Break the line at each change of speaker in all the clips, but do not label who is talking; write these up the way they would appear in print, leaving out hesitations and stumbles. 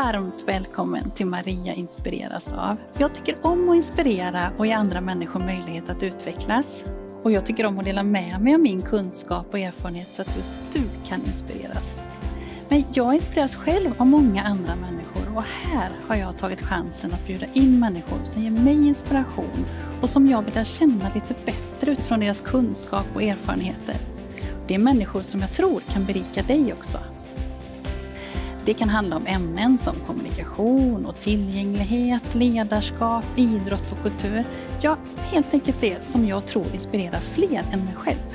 Varmt välkommen till Maria inspireras av. Jag tycker om att inspirera och ge andra människor möjlighet att utvecklas. Och jag tycker om att dela med mig av min kunskap och erfarenhet så att just du kan inspireras. Men jag inspireras själv av många andra människor och här har jag tagit chansen att bjuda in människor som ger mig inspiration och som jag vill lära känna lite bättre utifrån deras kunskap och erfarenheter. Det är människor som jag tror kan berika dig också. Det kan handla om ämnen som kommunikation och tillgänglighet, ledarskap, idrott och kultur. Ja, helt enkelt det som jag tror inspirerar fler än mig själv.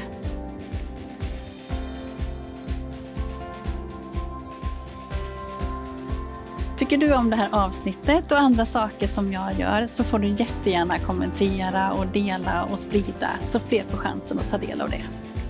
Tycker du om det här avsnittet och andra saker som jag gör så får du jättegärna kommentera och dela och sprida så fler får chansen att ta del av det.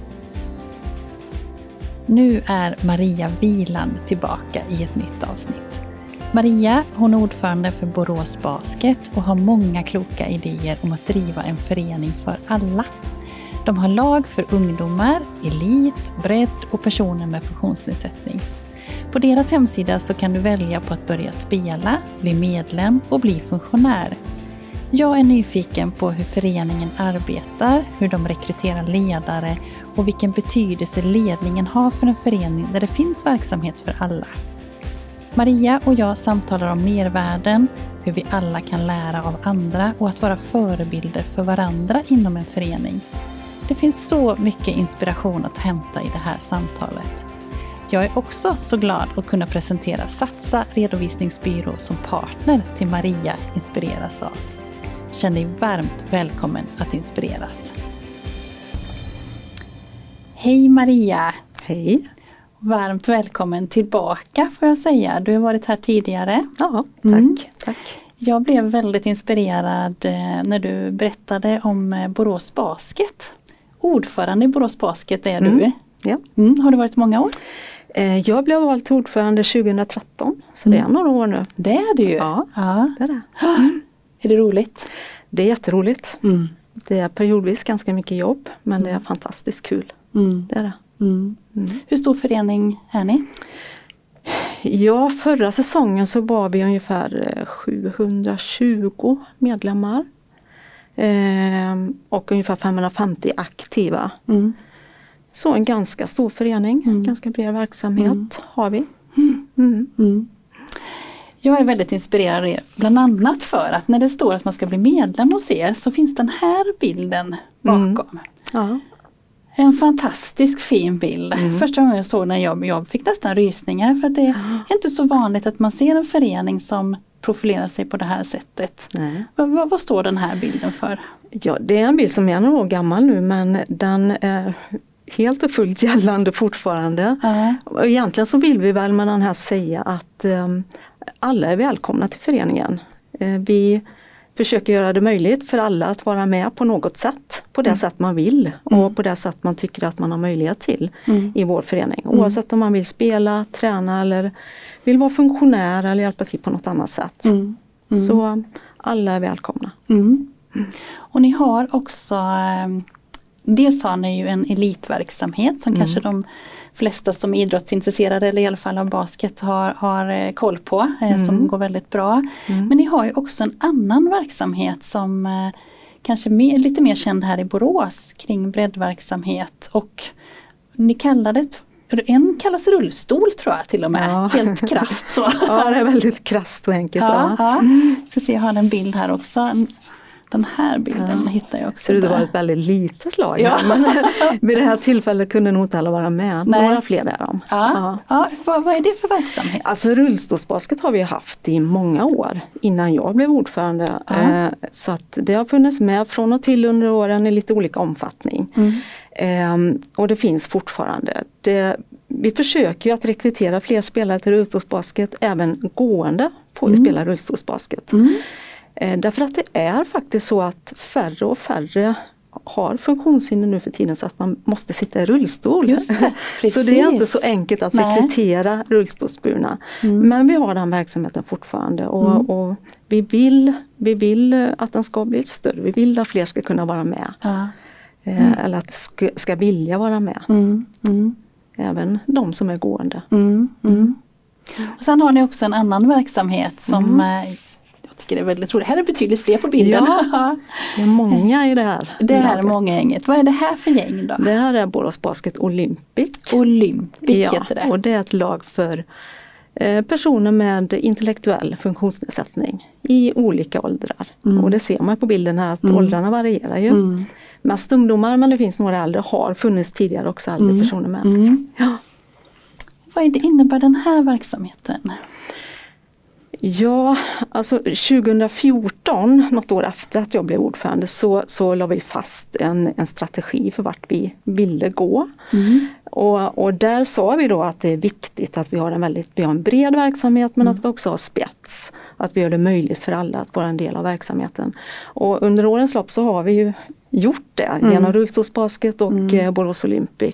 Nu är Maria Wieland tillbaka i ett nytt avsnitt. Maria, hon är ordförande för Borås Basket och har många kloka idéer om att driva en förening för alla. De har lag för ungdomar, elit, bredd och personer med funktionsnedsättning. På deras hemsida så kan du välja på att börja spela, bli medlem och bli funktionär. Jag är nyfiken på hur föreningen arbetar, hur de rekryterar ledare och vilken betydelse ledningen har för en förening där det finns verksamhet för alla. Maria och jag samtalar om mervärden, hur vi alla kan lära av andra och att vara förebilder för varandra inom en förening. Det finns så mycket inspiration att hämta i det här samtalet. Jag är också så glad att kunna presentera Satsa redovisningsbyrå som partner till Maria inspireras av. Känn dig varmt välkommen att inspireras. Hej Maria!
Hej!
Varmt välkommen tillbaka får jag säga. Du har varit här tidigare.
Ja, tack.
Jag blev väldigt inspirerad när du berättade om Borås Basket. Ordförande i Borås Basket är du.
Ja.
Har du varit många år?
Jag blev vald till ordförande 2013, så det är några år nu.
Det är det ju.
Ja.
Det är det. Är det roligt?
Det är jätteroligt. Det är periodvis ganska mycket jobb, men det är fantastiskt kul. Det är det.
Hur stor förening är ni?
Ja, förra säsongen så var vi ungefär 720 medlemmar. Och ungefär 550 aktiva. Så en ganska stor förening, ganska bred verksamhet har vi.
Jag är väldigt inspirerad av er, bland annat för att när det står att man ska bli medlem hos er så finns den här bilden bakom.
Ja.
En fantastisk fin bild. Första gången jag såg när jag fick nästan rysningar för att det är inte så vanligt att man ser en förening som profilerar sig på det här sättet. Vad står den här bilden för? Ja,
det är en bild som är några år gammal nu, men den är helt och fullt gällande fortfarande. Och egentligen så vill vi väl med den här säga att alla är välkomna till föreningen. Vi försöker göra det möjligt för alla att vara med på något sätt. På det sätt man vill och på det sätt man tycker att man har möjlighet till i vår förening. Oavsett om man vill spela, träna eller vill vara funktionär eller hjälpa till på något annat sätt. Så alla är välkomna.
Och ni har också, dels har ni ju en elitverksamhet som kanske de flesta som är idrottsintresserade eller i alla fall av basket har koll på, som går väldigt bra. Men ni har ju också en annan verksamhet som kanske lite mer känd här i Borås kring breddverksamhet, och ni kallar det, en kallas rullstol tror jag till och med, helt krasst så.
Ja, det är väldigt krasst och enkelt.
Så ser jag har en bild här också. Den här bilden hittar jag också.
Så det var ett väldigt litet lag här, men vid det här tillfället kunde nog inte alla vara med. Några fler är de.
Vad är det för verksamhet?
Alltså rullstolsbasket har vi haft i många år innan jag blev ordförande. Så att det har funnits med från och till under åren i lite olika omfattning. Och det finns fortfarande. Vi försöker ju att rekrytera fler spelare till rullstolsbasket. Även gående får vi spela rullstolsbasket. Därför att det är faktiskt så att färre och färre har funktionshinder nu för tiden så att man måste sitta i rullstol.
Just det,
så det är inte så enkelt att rekrytera rullstolsburna. Men vi har den verksamheten fortfarande och vi vill att den ska bli större. Vi vill att fler ska kunna vara med. Eller att ska vilja vara med. Även de som är gående.
Och sen har ni också en annan verksamhet som jag tycker är väldigt roligt. Här är betydligt fler på bilden.
Ja, det är många i det här.
Det här är många gänget. Vad är det här för gäng då?
Det här är Borås Basket Olympic.
Olympic heter det.
Och det är ett lag för personer med intellektuell funktionsnedsättning i olika åldrar. Och det ser man på bilden här att åldrarna varierar ju. Mest ungdomar, men det finns några äldre, har funnits tidigare också äldre personer med. Ja.
Vad innebär den här verksamheten?
Ja, alltså 2014, något år efter att jag blev ordförande, så la vi fast en strategi för vart vi ville gå. Och där sa vi då att det är viktigt att vi har en bred verksamhet, men att vi också har spets. Att vi gör det möjligt för alla att vara en del av verksamheten. Och under årens lopp så har vi ju gjort det genom rullstolsbasket och Borås Olympic.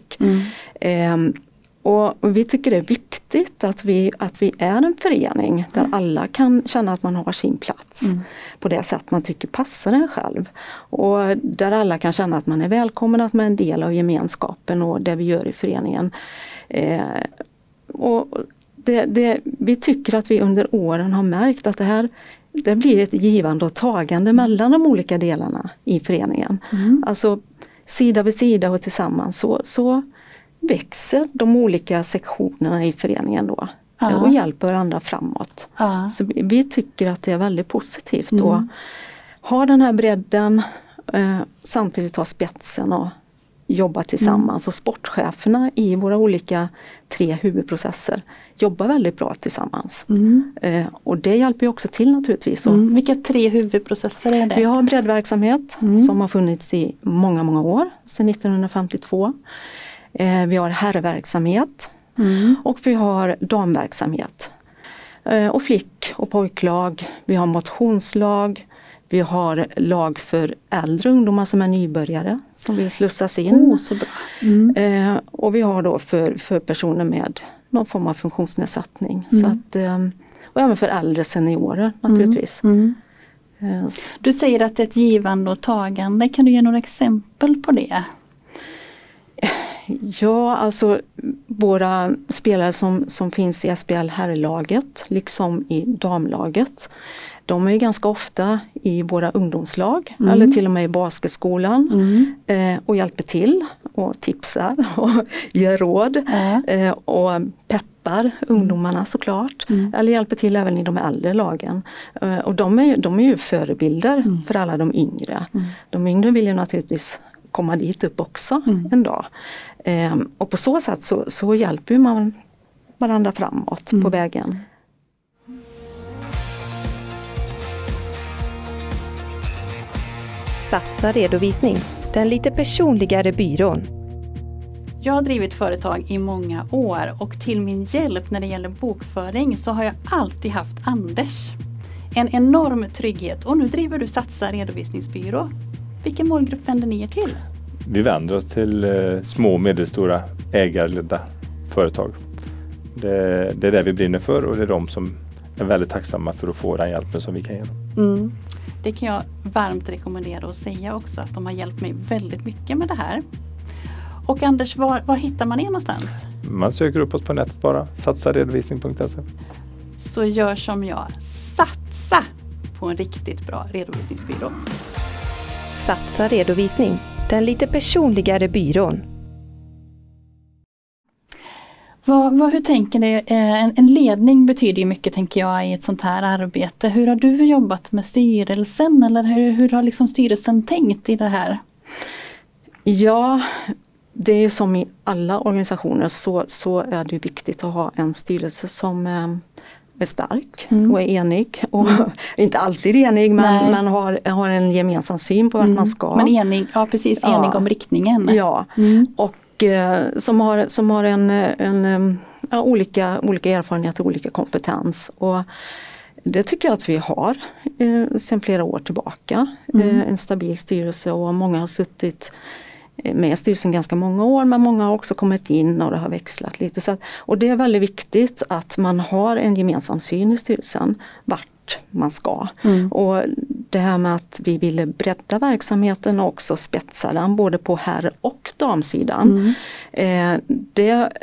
Och vi tycker det är viktigt att vi är en förening där alla kan känna att man har sin plats på det sätt man tycker passar en själv. Och där alla kan känna att man är välkommen, att man är en del av gemenskapen och det vi gör i föreningen. Och vi tycker att vi under åren har märkt att det blir ett givande och tagande mellan de olika delarna i föreningen. Alltså sida vid sida och tillsammans så växer de olika sektionerna i föreningen då och hjälper varandra framåt. Så vi tycker att det är väldigt positivt att ha den här bredden, samtidigt ha spetsen och jobba tillsammans. Och sportcheferna i våra olika 3 huvudprocesser jobbar väldigt bra tillsammans. Och det hjälper ju också till naturligtvis.
Vilka 3 huvudprocesser är det?
Vi har breddverksamhet som har funnits i många, många år, sedan 1952. Vi har herrverksamhet och vi har damverksamhet. Och flick- och pojklag, vi har motionslag, vi har lag för äldre ungdomar som är nybörjare som vill slussas in.
Så bra.
Och vi har då för personer med någon form av funktionsnedsättning. Så att, och även för äldre seniorer naturligtvis.
Du säger att det är ett givande och tagande. Kan du ge några exempel på det?
Ja, alltså våra spelare som finns i SBL herrlaget liksom i damlaget, de är ju ganska ofta i våra ungdomslag eller till och med i basketskolan och hjälper till och tipsar och ger råd och peppar ungdomarna såklart. Eller hjälper till även i de äldre lagen. Och de är ju förebilder för alla de yngre. De yngre vill ju naturligtvis komma dit upp också en dag. Och på så sätt så hjälper man varandra framåt på vägen.
Satsa redovisning, den lite personligare byrån.
Jag har drivit företag i många år och till min hjälp när det gäller bokföring så har jag alltid haft Anders. En enorm trygghet och nu driver du Satsa redovisningsbyrå. Vilken målgrupp vänder ni er till?
Vi vänder oss till små och medelstora ägarledda företag. Det är det vi brinner för och det är de som är väldigt tacksamma för att få den hjälpen som vi kan ge dem.
Det kan jag varmt rekommendera och säga också att de har hjälpt mig väldigt mycket med det här. Och Anders, var hittar man er någonstans?
Man söker upp oss på nätet bara, satsaredovisning.se.
Så gör som jag, satsa på en riktigt bra redovisningsbyrå.
Satsa redovisning, den lite personligare byrån.
Hur tänker ni? En ledning betyder ju mycket tänker jag i ett sånt här arbete. Hur har du jobbat med styrelsen eller hur har liksom styrelsen tänkt i det här?
Ja, det är ju som i alla organisationer så är det viktigt att ha en styrelse som är stark och är enig. Och inte alltid enig men har en gemensam syn på vart man ska.
Men enig, ja precis, enig om riktningen.
Ja, och som har olika erfarenheter, olika kompetens. Och det tycker jag att vi har sedan flera år tillbaka. En stabil styrelse och många har suttit med styrelsen ganska många år, men många har också kommit in och det har växlat lite. Så och det är väldigt viktigt att man har en gemensam syn i styrelsen vart man ska. Och det här med att vi ville bredda verksamheten och också spetsa den både på herr- och damsidan. Det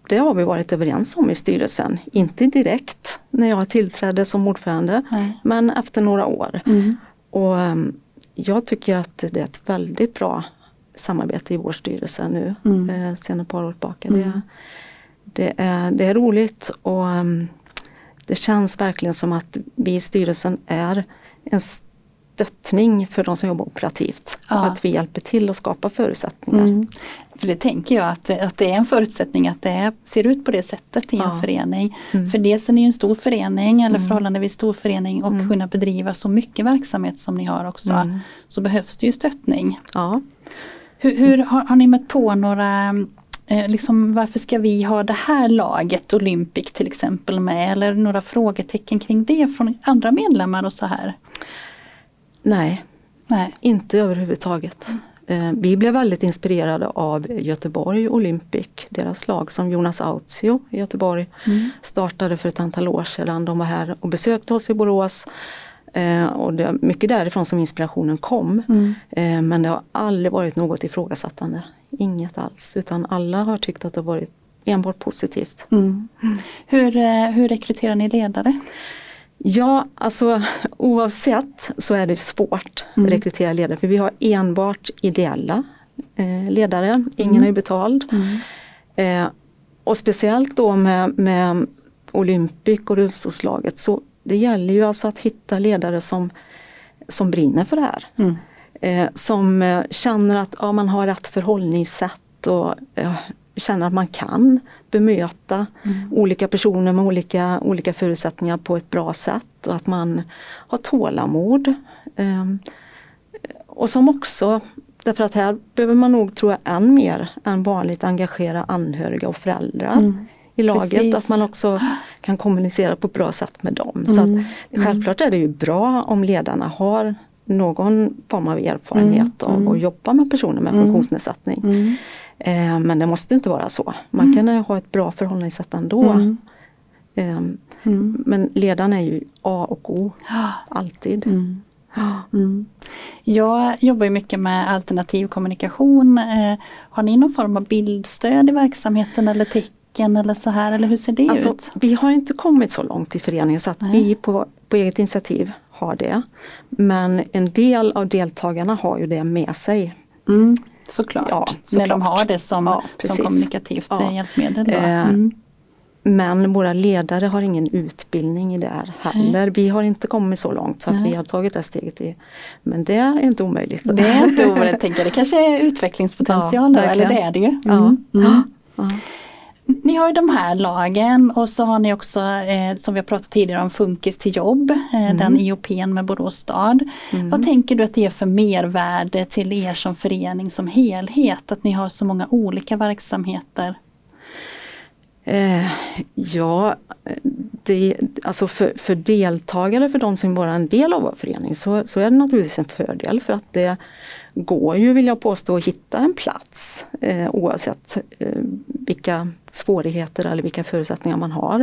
det har vi varit överens om i styrelsen. Inte direkt när jag tillträdde som ordförande, men efter några år. Och jag tycker att det är ett väldigt bra samarbete i vår styrelse nu, sedan ett par år tillbaka. Det är roligt och det känns verkligen som att vi i styrelsen är en stöttning för de som jobbar operativt. Att vi hjälper till att skapa förutsättningar.
För det tänker jag att det är en förutsättning att det ser ut på det sättet i en förening. För dels är ni en stor förening eller förhållandevis stor förening och kunna bedriva så mycket verksamhet som ni har också, så behövs det ju stöttning.
Ja.
Hur har ni mött på några, liksom, varför ska vi ha det här laget Olympic till exempel med, eller några frågetecken kring det från andra medlemmar och så här?
Nej, inte överhuvudtaget. Vi blev väldigt inspirerade av Göteborg Olympic, deras lag som Jonas Autio i Göteborg startade för ett antal år sedan. De var här och besökte oss i Borås. Och det är mycket därifrån som inspirationen kom. Men det har aldrig varit något ifrågasättande. Inget alls. Utan alla har tyckt att det har varit enbart positivt.
Hur rekryterar ni ledare?
Ja, alltså oavsett så är det svårt att rekrytera ledare. För vi har enbart ideella ledare. Ingen är betald. Och speciellt då med Olympic och rullstolslaget, så det gäller ju alltså att hitta ledare som brinner för det här. Som känner att man har rätt förhållningssätt och känner att man kan bemöta olika personer med olika förutsättningar på ett bra sätt. Och att man har tålamod. Och som också, därför att här behöver man nog, tror jag, än mer än vanligt engagera anhöriga och föräldrar i laget. Precis. Att man också kan kommunicera på ett bra sätt med dem. Så att, självklart är det ju bra om ledarna har någon form av erfarenhet av att jobba med personer med funktionsnedsättning. Men det måste inte vara så. Man kan ha ett bra förhållningssätt ändå. Men ledarna är ju A och O. Alltid.
Jag jobbar ju mycket med alternativ kommunikation. Har ni någon form av bildstöd i verksamheten eller tecken eller så här? Eller hur ser det ut?
Vi har inte kommit så långt i föreningen så att vi på eget initiativ har det. Men en del av deltagarna har ju det med sig.
Såklart.
Ja,
när de har det som kommunikativt hjälpmedel. Då.
Men våra ledare har ingen utbildning i det här heller. Vi har inte kommit så långt så att vi har tagit det steget i. Men det är inte omöjligt.
Det är inte omöjligt, tänker jag. Det kanske är utvecklingspotential där, eller det är det ju. Ni har ju de här lagen och så har ni också, som vi har pratat tidigare om, Funkis till jobb, den IOP:n med Borås stad. Vad tänker du att det är för mervärde till er som förening som helhet, att ni har så många olika verksamheter?
Alltså för deltagare, för de som bara är en del av vår förening, så är det naturligtvis en fördel, för att det går ju, vill jag påstå, att hitta en plats oavsett vilka svårigheter eller vilka förutsättningar man har.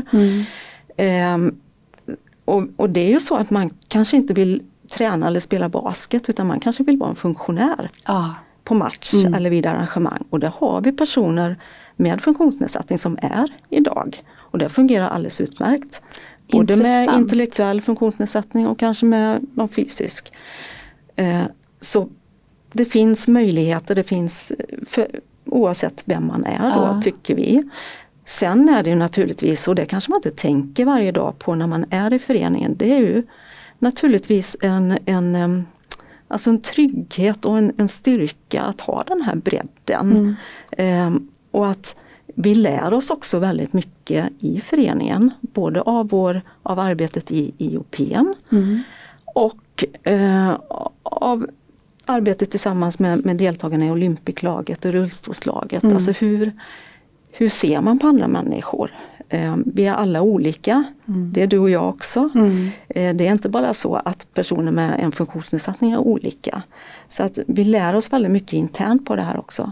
Och det är ju så att man kanske inte vill träna eller spela basket, utan man kanske vill vara en funktionär på match eller vid arrangemang. Och där har vi personer med funktionsnedsättning som är idag. Och det fungerar alldeles utmärkt. Både med intellektuell funktionsnedsättning och kanske med någon fysisk. Så det finns möjligheter, det finns oavsett vem man är då, tycker vi. Sen är det ju naturligtvis, och det kanske man inte tänker varje dag på när man är i föreningen, det är ju naturligtvis alltså en trygghet och en styrka att ha den här bredden. Och att vi lär oss också väldigt mycket i föreningen, både av arbetet i IOP:n och av arbetet tillsammans med deltagarna i Olympic-laget och rullstolslaget. Alltså hur ser man på andra människor? Vi är alla olika, det är du och jag också. Det är inte bara så att personer med en funktionsnedsättning är olika. Så att vi lär oss väldigt mycket internt på det här också.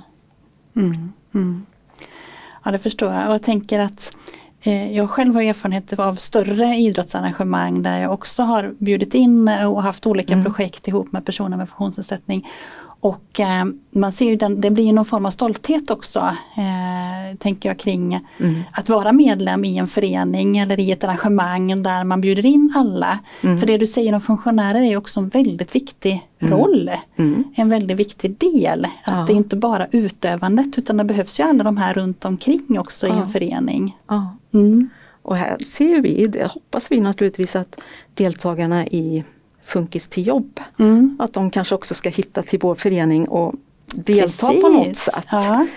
Ja, det förstår jag. Och jag tänker att jag själv har erfarenhet av större idrottsarrangemang där jag också har bjudit in och haft olika projekt ihop med personer med funktionsnedsättning. Och man ser ju det blir ju någon form av stolthet också, tänker jag, kring att vara medlem i en förening eller i ett arrangemang där man bjuder in alla. För det du säger om funktionärer är ju också en väldigt viktig roll, en väldigt viktig del. Att det är inte bara utövandet, utan det behövs ju alla de här runt omkring också i en förening.
Och här ser vi, det hoppas vi naturligtvis, att deltagarna i Funkis till jobb, att de kanske också ska hitta till vår förening och delta på något sätt.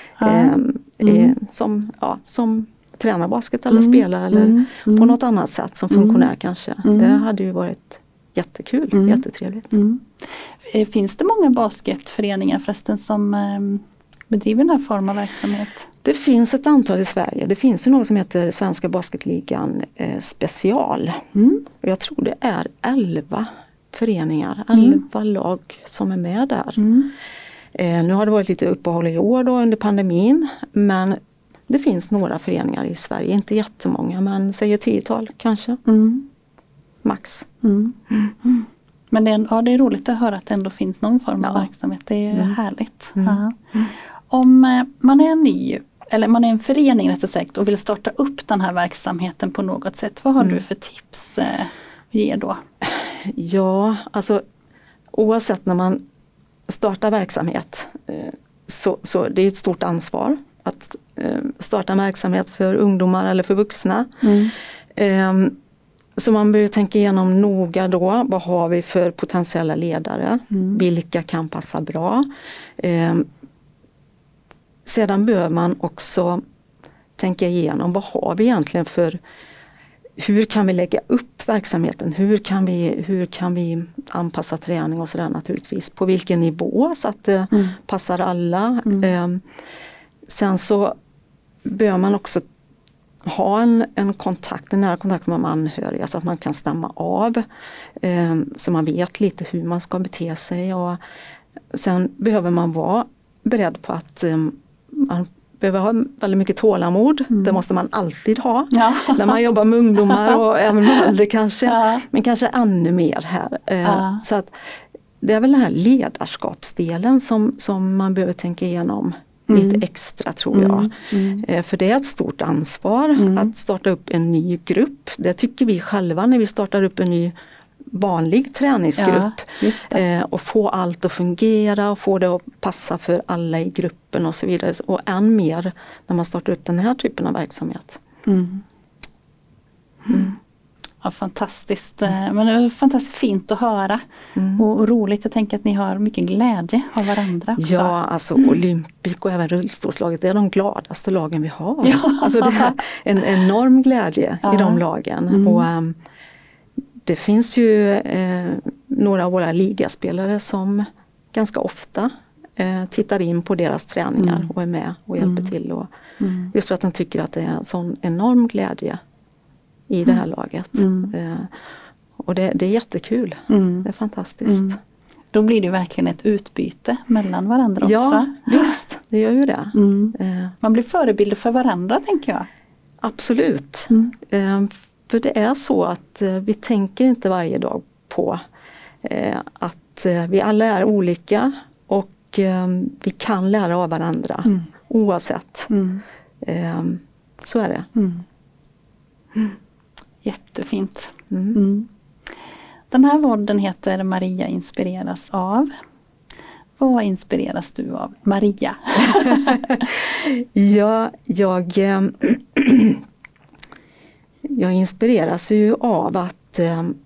Som träna basket eller spela eller på något annat sätt som funktionär kanske. Det hade ju varit jättekul, jättetrevligt.
Finns det många basketföreningar förresten som bedriver den här formen av verksamhet?
Det finns ett antal i Sverige. Det finns ju något som heter Svenska basketligan special. Och jag tror det är 11 föreningar, 11 lag som är med där. Nu har det varit lite uppehåll i år då under pandemin, men det finns några föreningar i Sverige, inte jättemånga, men säger 10-tal kanske. Max.
Men det är roligt att höra att det ändå finns någon form av verksamhet. Det är härligt. Om man är ny, eller man är en förening rättare sagt, och vill starta upp den här verksamheten på något sätt, vad har du för tips att ge då?
Ja, alltså oavsett när man startar verksamhet så det är ett stort ansvar att starta en verksamhet för ungdomar eller för vuxna. Så man behöver tänka igenom noga då, vad har vi för potentiella ledare, vilka kan passa bra. Sedan behöver man också tänka igenom, vad har vi egentligen för, hur kan vi lägga upp verksamheten, hur kan vi anpassa träning och sådär naturligtvis, på vilken nivå så att det passar alla. Sen så behöver man också ha en nära kontakt med de anhöriga så att man kan stämma av, så man vet lite hur man ska bete sig. Och sen behöver man vara beredd på att man behöver ha väldigt mycket tålamod. Det måste man alltid ha när man jobbar med ungdomar och även med äldre kanske. Men kanske ännu mer här. Så att det är väl den här ledarskapsdelen som man behöver tänka igenom lite extra, tror jag. För det är ett stort ansvar att starta upp en ny grupp. Det tycker vi själva när vi startar upp en ny vanlig träningsgrupp. Och få allt att fungera och få det att passa för alla i gruppen och så vidare. Och än mer när man startar upp den här typen av verksamhet.
Ja, fantastiskt. Men det är fantastiskt fint att höra. Och roligt, jag tänker att ni har mycket glädje av varandra också.
Ja, alltså Olympic och även rullstolslaget, det är de gladaste lagen vi har. Alltså det är en enorm glädje i de lagen. Och det finns ju några av våra ligaspelare som ganska ofta tittar in på deras träningar och är med och hjälper till. Och just för att de tycker att det är en sån enorm glädje i det här laget. Och det är jättekul. Det är fantastiskt.
Då blir det verkligen ett utbyte mellan varandra också.
Ja, visst. Det gör ju det.
Man blir förebilder för varandra, tänker jag.
Absolut. För det är så att vi tänker inte varje dag på att vi alla är olika och vi kan lära av varandra oavsett. Så är det.
Jättefint. Den här podden heter Maria inspireras av. Vad inspireras du av, Maria?
Ja, jag inspireras ju av att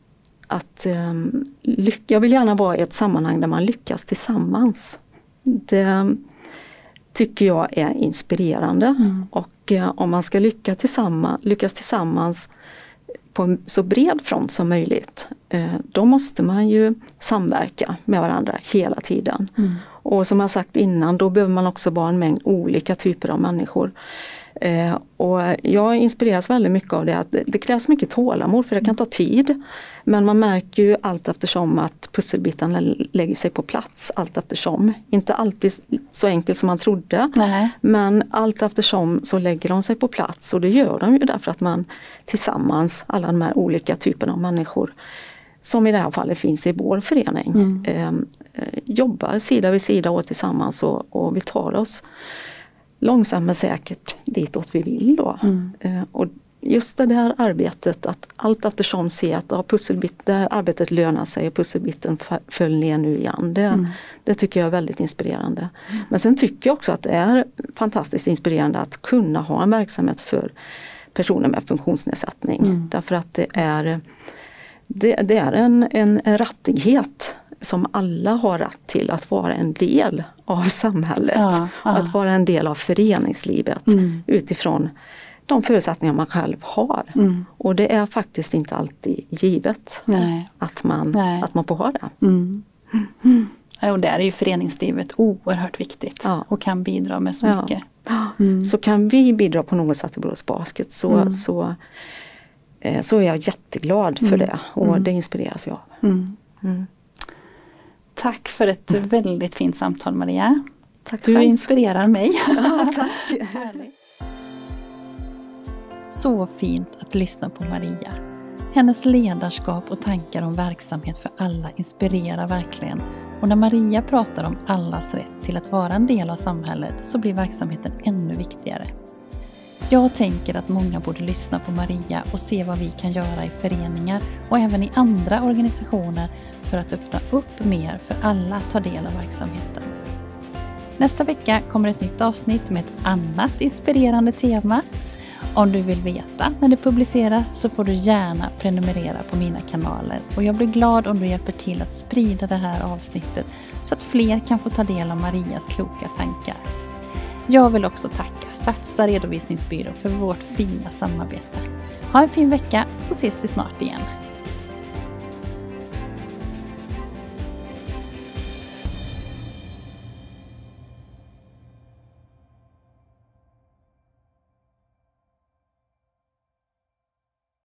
jag vill gärna vara i ett sammanhang där man lyckas tillsammans. Det tycker jag är inspirerande. Och om man ska lyckas tillsammans på en så bred front som möjligt, då måste man ju samverka med varandra hela tiden. Och som jag sagt innan, då behöver man också vara en mängd olika typer av människor. Och jag inspireras väldigt mycket av det, att det krävs mycket tålamod, för det kan ta tid. Men man märker ju allt eftersom att pusselbitarna lägger sig på plats allt eftersom. Inte alltid så enkelt som man trodde. Men allt eftersom så lägger de sig på plats, och det gör de ju därför att man tillsammans, alla de här olika typerna av människor, som i det här fallet finns i vår förening, jobbar sida vid sida och tillsammans och vi tar oss långsamt men säkert ditåt vi vill då. Och just det där arbetet, att allt eftersom se att det här arbetet lönar sig och pusselbiten föll ner nu igen. Det tycker jag är väldigt inspirerande. Men sen tycker jag också att det är fantastiskt inspirerande att kunna ha en verksamhet för personer med funktionsnedsättning. Därför att det är en rättighet som alla har rätt till, att vara en del av samhället. Att vara en del av föreningslivet utifrån de förutsättningar man själv har. Och det är faktiskt inte alltid givet att man får ha det.
Och där är ju föreningslivet oerhört viktigt och kan bidra med så mycket.
Så kan vi bidra på något sätt i Borås Basket så är jag jätteglad för det och det inspireras jag av.
Tack för ett väldigt fint samtal, Maria.
Tack
du inspirerar mig.
Ja, tack.
Så fint att lyssna på Maria. Hennes ledarskap och tankar om verksamhet för alla inspirerar verkligen. Och när Maria pratar om allas rätt till att vara en del av samhället så blir verksamheten ännu viktigare. Jag tänker att många borde lyssna på Maria och se vad vi kan göra i föreningar och även i andra organisationer för att öppna upp mer för alla att ta del av verksamheten. Nästa vecka kommer ett nytt avsnitt med ett annat inspirerande tema. Om du vill veta när det publiceras så får du gärna prenumerera på mina kanaler. Och jag blir glad om du hjälper till att sprida det här avsnittet så att fler kan få ta del av Marias kloka tankar. Jag vill också tacka Satsa redovisningsbyrå för vårt fina samarbete. Ha en fin vecka så ses vi snart igen.